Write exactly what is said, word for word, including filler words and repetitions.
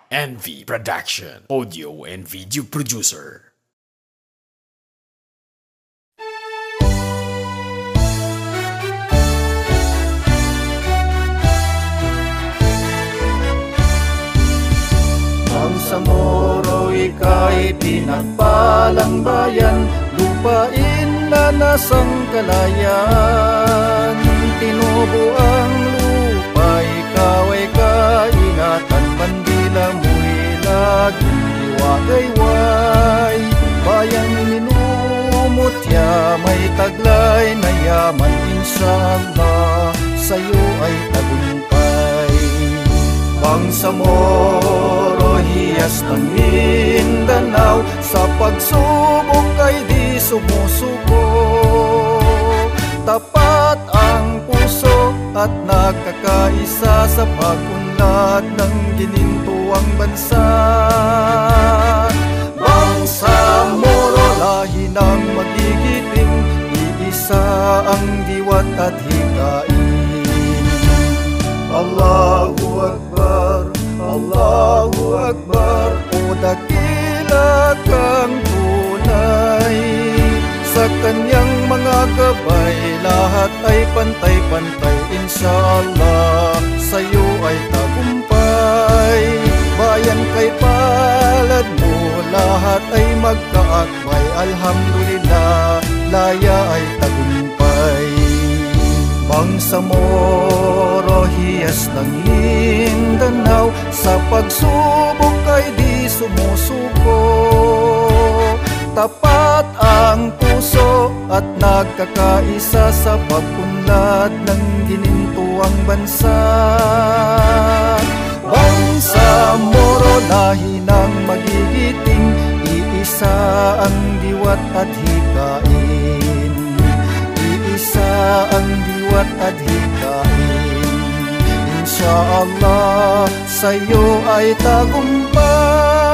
N V Production, audio and video producer. Bangsamoro, ika'y pinagpalang bayan, lupain na nasangkalayan. Tinubo ang lupa, ikaw ay kaingatan, bandila mo'y laging iwagayway. Bayang minumutya, may taglay na yaman, inshallah, sa'yo ay tagumpay. Bangsamoro, hiyas ng Mindanao, sa pagsubok ay di sumusuko. Tapat ang puso at nagkakaisa sa pag-unlad ng ginintuang bansa. Bangsamoro, lahi ng magigiting, iisa ang diwat at hikain. Allahu Akbar, Allahu Akbar, o dakila kang tunay. Sa kanyang mga gabay, lahat ay pantay-pantay, inshallah, sa'yo ay tagumpay. Bayan kay palad mo, lahat ay magkaakbay, alhamdulillah, laya ay tagumpay. Bangsamoro, hiyas ng Mindanao, sa pagsubok ay di sumusuko. Tapat ang puso at nagkakaisa sa pag-unlad ng ginintuang bansa. Bangsamoro, lahi ng magigiting, iisa ang diwat at hikain. Iisa ang diwat at hikain, inshallah, sa'yo ay tagumpay.